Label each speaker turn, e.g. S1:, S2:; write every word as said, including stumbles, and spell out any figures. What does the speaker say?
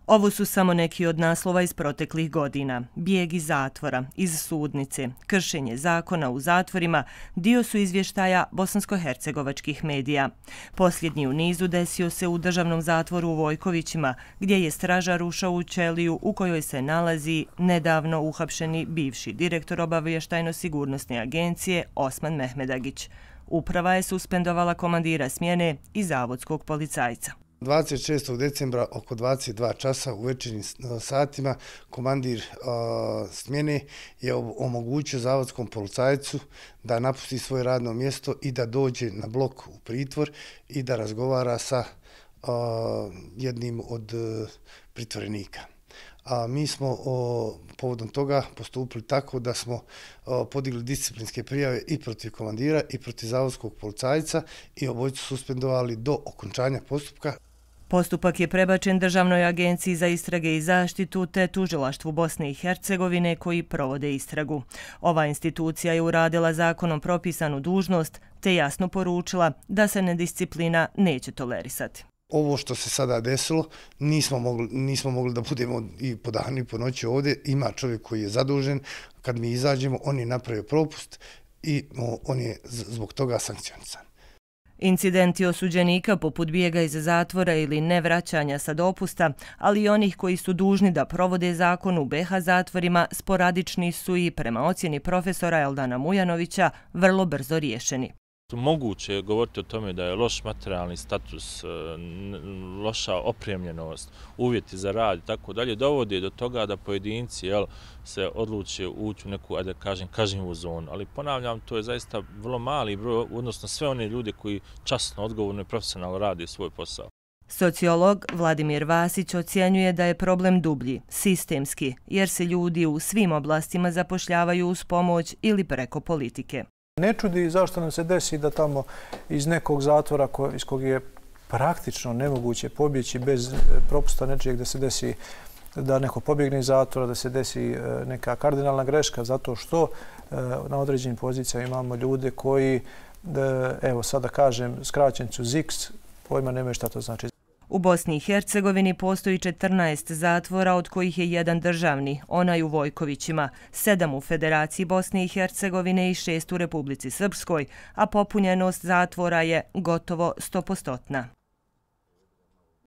S1: Ovo su samo neki od naslova iz proteklih godina. Bijeg iz zatvora, iz sudnice, kršenje zakona u zatvorima dio su izvještaja bosansko-hercegovačkih medija. Posljednji u nizu desio se u državnom zatvoru u Vojkovićima, gdje je stražar ušao u ćeliju u kojoj se nalazi nedavno uhapšeni bivši direktor obavještajno-sigurnosne agencije Osman Mehmedagić. Uprava je suspendovala komandira smjene i zavodskog policajca.
S2: dvadeset šestog decembra oko dvadeset dva časa u večernjim satima komandir uh, smjene je omogućio zavodskom policajcu da napusti svoje radno mjesto i da dođe na blok u pritvor i da razgovara sa uh, jednim od uh, pritvorenika. A mi smo o, povodom toga postupili tako da smo o, podigli disciplinske prijave i protiv komandira i protiv zavodskog policajca i obojicu suspendovali do okončanja postupka.
S1: Postupak je prebačen Državnoj agenciji za istrage i zaštitu te Tužilaštvu Bosne i Hercegovine koji provode istragu. Ova institucija je uradila zakonom propisanu dužnost te jasno poručila da se nedisciplina neće tolerisati.
S2: Ovo što se sada desilo, nismo mogli, nismo mogli da budemo i po danu i po noći ovdje. Ima čovjek koji je zadužen, kad mi izađemo, on je napravio propust i on je zbog toga sankcionisan.
S1: Incidenti osuđenika poput bijega iz zatvora ili nevraćanja sa dopusta, ali i onih koji su dužni da provode zakon u be ha zatvorima, sporadični su i, prema ocjeni profesora Eldana Mujanovića, vrlo brzo riješeni.
S3: Moguće je govoriti o tome da je loš materijalni status, loša opremljenost, uvjeti za rad i tako dalje, dovode do toga da pojedinci jel, se odluče ući u neku, ajde kažem, kažnjivu zonu. Ali ponavljam, to je zaista vrlo mali broj, odnosno sve one ljude koji časno, odgovorno i profesionalno rade svoj posao.
S1: Sociolog Vladimir Vasić ocjenjuje da je problem dublji, sistemski, jer se ljudi u svim oblastima zapošljavaju uz pomoć ili preko politike.
S4: Ne čudi zašto nam se desi da tamo iz nekog zatvora iz kog je praktično nemoguće pobjeći bez propusta nečijeg, da se desi da neko pobjegne iz zatvora, da se desi neka kardinalna greška zato što na određenim pozicijama imamo ljude koji, evo sada kažem, skraćenicu Z I X, pojma nemaju šta to znači.
S1: U Bosni i Hercegovini postoji četrnaest zatvora, od kojih je jedan državni, onaj u Vojkovićima, sedam u Federaciji Bosne i Hercegovine i šest u Republici Srpskoj, a popunjenost zatvora je gotovo stopostotna.